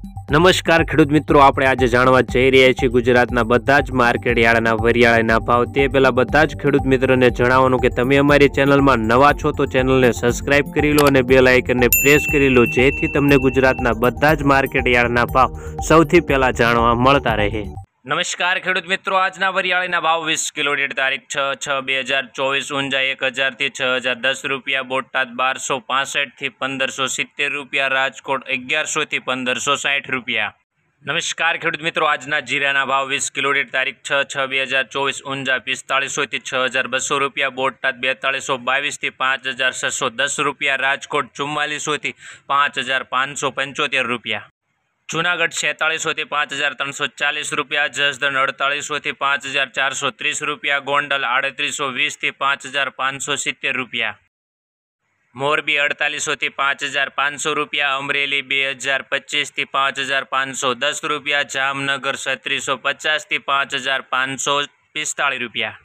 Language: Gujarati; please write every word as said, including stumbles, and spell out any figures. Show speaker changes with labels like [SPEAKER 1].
[SPEAKER 1] નમસ્કાર ખેડૂત મિત્રો, આપણે આજે જાણવા જઈ રહ્યા છીએ ગુજરાતના બધા જ માર્કેટ યાર્ડના વરિયાળીના ભાવ। તે પહેલાં બધા જ ખેડૂત મિત્રોને જણાવવાનું કે તમે અમારી ચેનલમાં નવા છો તો ચેનલને સબસ્ક્રાઇબ કરી લો અને બેલ આઇકનને પ્રેસ કરી લો, જેથી તમને ગુજરાતના બધા જ માર્કેટ યાર્ડના ભાવ સૌથી પહેલાં જાણવા મળતા રહે। નમસ્કાર ખેડૂત મિત્રો, આજના વરિયાળીના ભાવ વીસ કિલો દીઠ તારીખ છ છ બે હજાર ચોવીસ ઊંઝા એક હજારથી છ હજાર દસ રૂપિયા, બોટાદ બારસો પાસઠથી પંદરસો સિત્તેર રૂપિયા, રાજકોટ અગિયારસોથી પંદરસો સાઠ રૂપિયા। નમસ્કાર ખેડૂત મિત્રો, આજના જીરાના ભાવ વીસ કિલો દીઠ તારીખ છ છ બે હજાર ચોવીસ ઊંઝા પિસ્તાળીસોથી છ હજાર બસો રૂપિયા, બોટાદ બેતાળીસો બાવીસથી પાંચ હજાર છસો દસ રૂપિયા, રાજકોટ ચુમ્માલીસોથી પાંચ હજાર પાંચસો પંચોતેર રૂપિયા, જૂનાગઢ છેતાળીસોથી પાંચ હજાર ત્રણસો ચાલીસ રૂપિયા, જસદણ અડતાળીસોથી પાંચ હજાર ચારસો ત્રીસ રૂપિયા, ગોંડલ આડત્રીસો વીસથી પાંચ હજાર પાંચસો સિત્તેર રૂપિયા, મોરબી અડતાલીસોથી પાંચ હજાર પાંચસો રૂપિયા, અમરેલી બે હજાર પચીસથી પાંચ હજાર પાંચસો દસ રૂપિયા, જામનગર છત્રીસો પચાસથી પાંચ હજાર પાંચસો પિસ્તાળીસ રૂપિયા।